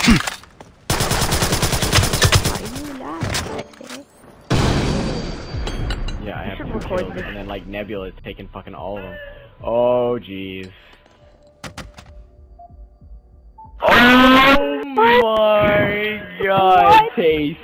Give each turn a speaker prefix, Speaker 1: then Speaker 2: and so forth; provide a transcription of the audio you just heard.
Speaker 1: Yeah, I have 2 kills, and then like Nebula's taking fucking all of them. Oh jeez. Oh my god, Tasty.